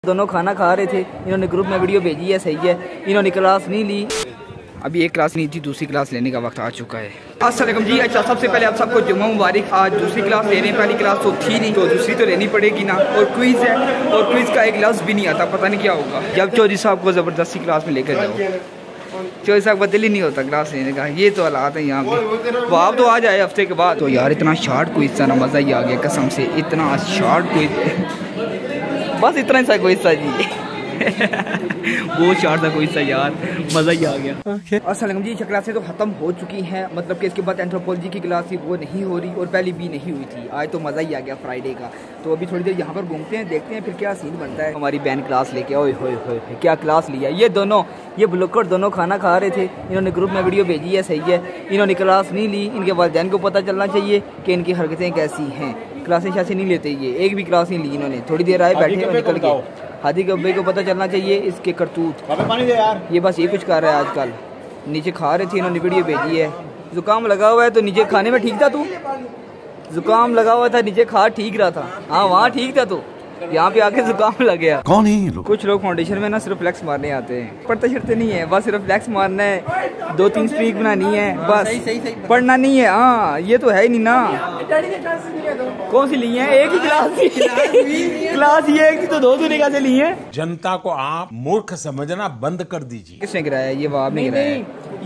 दोनों खाना खा रहे थे, इन्होंने ग्रुप में वीडियो भेजी है, सही है। इन्होंने क्लास नहीं ली, अभी एक क्लास नहीं थी, दूसरी क्लास लेने का वक्त आ चुका है। अस्सलाम जी। अच्छा, सबसे पहले आप सबको जुम्मा मुबारक। आज दूसरी क्लास ले रहे हैं, पहली क्लास तो थी नहीं तो दूसरी तो लेनी पड़ेगी ना। और क्विज़ है, और क्विज़ का एक लफ्ज़ भी नहीं आता, पता नहीं क्या होगा। जब चौधरी साहब को ज़बरदस्ती क्लास में लेकर जाओ, चौधरी साहब का दिल ही नहीं होता क्लास लेने का। ये तो हालात है यहाँ पे। वो आप तो आ जाए हफ्ते के बाद। तो यार इतना शार्ट क्विज़ था ना, मज़ा ही आ गया कसम से। इतना शार्ट क्विज़, बस इतना ही सा क्विज़ था जी। बहुत शार्ट था कोई सा यार, मज़ा ही आ गया। अस्सलाम जी। क्लासें तो ख़त्म हो चुकी हैं, मतलब कि इसके बाद एंथ्रोपोलॉजी की क्लास थी वो नहीं हो रही, और पहली भी नहीं हुई थी। आज तो मज़ा ही आ गया फ्राइडे का। तो अभी थोड़ी देर यहाँ पर घूमते हैं, देखते हैं फिर क्या सीन बनता है। हमारी बहन क्लास लेके, ओए होए होए क्या क्लास लिया। ये दोनों, ये ब्लॉकर दोनों खाना खा रहे थे, इन्होंने ग्रुप में वीडियो भेजी है, सही है। इन्होंने क्लास नहीं ली, इनके वालिदैन को पता चलना चाहिए कि इनकी हरकतें कैसी हैं। क्लासें शासें नहीं लेते, ये एक भी क्लास नहीं ली इन्होंने। थोड़ी देर आए, बैठे और निकल गए। हादी के अब्बे को पता चलना चाहिए इसके करतूत। पानी दे यार। ये बस ये कुछ कर रहा है आजकल। नीचे खा रहे थे, इन्होंने वीडियो भेजी है। जुकाम लगा हुआ है तो नीचे खाने में ठीक था तू? जुकाम लगा हुआ था, नीचे खा ठीक रहा था। हाँ वहाँ ठीक था, तो यहाँ पे आके जुकाम लग गया। कौन है लोग? कुछ लोग फाउंडेशन में ना सिर्फ फ्लैक्स मारने आते हैं, पढ़ते छड़ते नहीं है, बस सिर्फ फ्लैक्स मारना है, 2-3 स्ट्रीक बनानी है बस, पढ़ना नहीं है। हाँ ये तो है ही नहीं ना। कौन सी ली है? एक ही क्लास क्लास ये एक थी तो 2 दूसरे कैसे ली है? जनता को आप मूर्ख समझना बंद कर दीजिए। किसने गिराया? ये वहाब ने गिराया।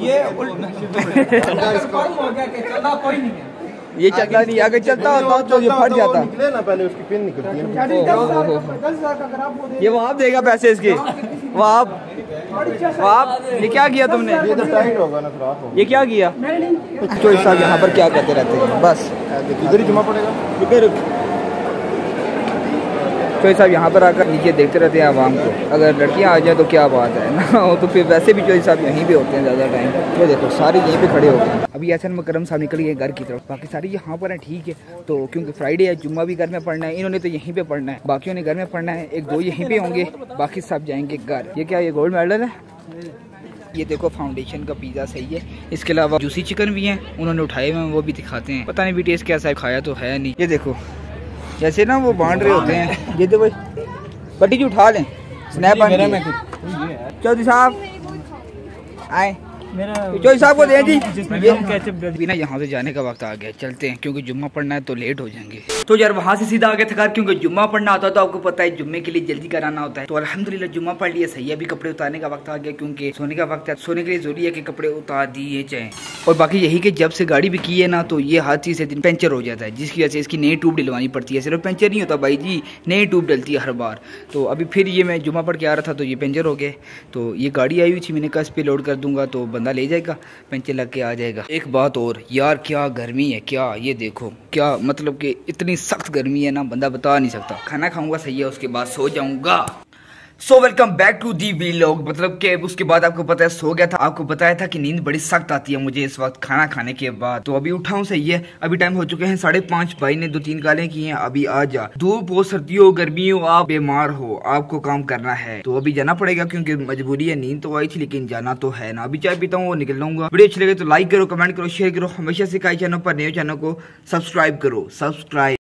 ये चलता नहीं, अगर चलता होता तो ये फट जाता। निकले ना पहले, उसकी पिन निकलती है। ये वहाब देगा पैसे इसके। वहाब ये क्या किया तुमने? ये तो टाइट होगा ना, खराब होगा। ये क्या किया? तो इस साल यहाँ पर क्या करते रहते हैं, बस इधर ही जमा पड़ेगा। चौधरी साहब यहाँ पर आकर नीचे देखते रहते हैं आवाम को। अगर लड़कियाँ आ जाए तो क्या बात है ना, हो तो फिर वैसे भी चौधरी साहब यहीं पे होते हैं ज़्यादा टाइम। ये देखो सारे यहीं पे खड़े हो गए। अभी एहसन मुकर्रम साहब निकल गए घर की तरफ, बाकी सारे यहाँ पर हैं, ठीक है। तो क्योंकि फ्राइडे है, जुम्मा भी घर में पढ़ना है, इन्होंने तो यहीं पे पढ़ना है, बाकियों ने घर में पढ़ना है। 1-2 यहीं पे होंगे, बाकी सब जाएंगे घर। ये क्या, ये गोल्ड मेडल है? ये देखो फाउंडेशन का पिज़्ज़ा, सही है। इसके अलावा जूसी चिकन भी हैं, उन्होंने उठाए हुए हैं, वो भी दिखाते हैं। पता नहीं भी टेस्ट कैसा है, खाया तो है नहीं। ये देखो जैसे ना वो बांट रहे होते हैं। ये देखो बड्डी जी उठा लें, स्नैप में। चौधरी साहब आए, चौधरी साहब को दें जी। बिना यहाँ से जाने का वक्त आ गया, चलते हैं क्योंकि जुम्मा पढ़ना है तो लेट हो जाएंगे। तो यार वहाँ से सीधा आगे थका, क्योंकि जुम्मा पढ़ना होता है तो आपको पता है जुम्मे के लिए जल्दी कराना होता है। तो अल्हम्दुलिल्लाह जुम्मा पढ़ लिया, सही है। अभी कपड़े उतारने का वक्त आ गया, क्योंकि सोने का वक्त है। सोने के लिए जरूरी है कि कपड़े उतार दिए जाएं। और बाकी यही कि जब से गाड़ी भी की है ना, तो ये हर चीज़ से दिन पंचर हो जाता है, जिसकी वजह से इसकी नई ट्यूब डलवानी पड़ती है। सिर्फ पंचर नहीं होता भाई जी, नई ट्यूब डलती है हर बार। तो अभी फिर ये मैं जुम्मा पढ़ के आ रहा था तो ये पंचर हो गए। तो ये गाड़ी आई हुई थी, मैंने कहा इस पर लोड कर दूंगा तो बंदा ले जाएगा, पंचर लग के आ जाएगा। एक बात और यार, क्या गर्मी है क्या, ये देखो क्या, मतलब कि इतनी सख्त गर्मी है ना, बंदा बता नहीं सकता। खाना खाऊंगा, सही है, उसके बाद सो जाऊंगा। So welcome back to the vlog. मतलब कि उसके बाद आपको पता है सो गया था, आपको बताया था कि नींद बड़ी सख्त आती है मुझे इस वक्त खाना खाने के बाद। तो अभी उठा हूँ, सही है। अभी टाइम हो चुके हैं 5:30। भाई ने 2-3 गालें की हैं, अभी आ जा। धूप हो, सर्दी हो, गर्मी हो, आप बीमार हो, आपको काम करना है तो अभी जाना पड़ेगा, क्योंकि मजबूरी है। नींद तो आई थी लेकिन जाना तो है ना। अभी चाय पीता हूँ, निकल लूंगा। वीडियो अच्छी लगे तो लाइक करो, कमेंट करो, शेयर करो। हमेशा से चैनल पर नए चैनल को सब्सक्राइब करो, सब्सक्राइब।